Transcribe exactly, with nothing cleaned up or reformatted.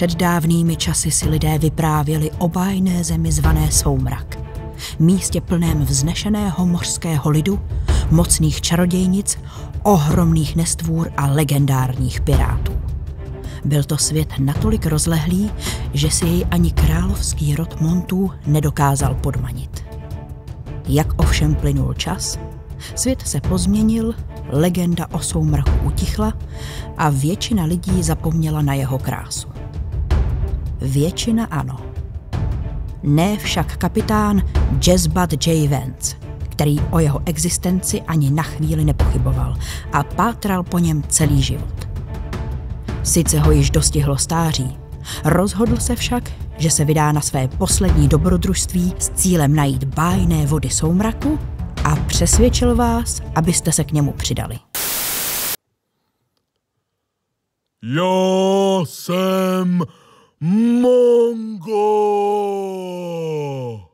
Před dávnými časy si lidé vyprávěli o bájné zemi zvané Soumrak. Místě plném vznešeného mořského lidu, mocných čarodějnic, ohromných nestvůr a legendárních pirátů. Byl to svět natolik rozlehlý, že si jej ani královský rod Montů nedokázal podmanit. Jak ovšem plynul čas, svět se pozměnil, legenda o Soumraku utichla a většina lidí zapomněla na jeho krásu. Většina ano. Ne však kapitán Jezbad J. Vance, který o jeho existenci ani na chvíli nepochyboval a pátral po něm celý život. Sice ho již dostihlo stáří, rozhodl se však, že se vydá na své poslední dobrodružství s cílem najít bájné vody Soumraku a přesvědčil vás, abyste se k němu přidali. Já jsem Mongo!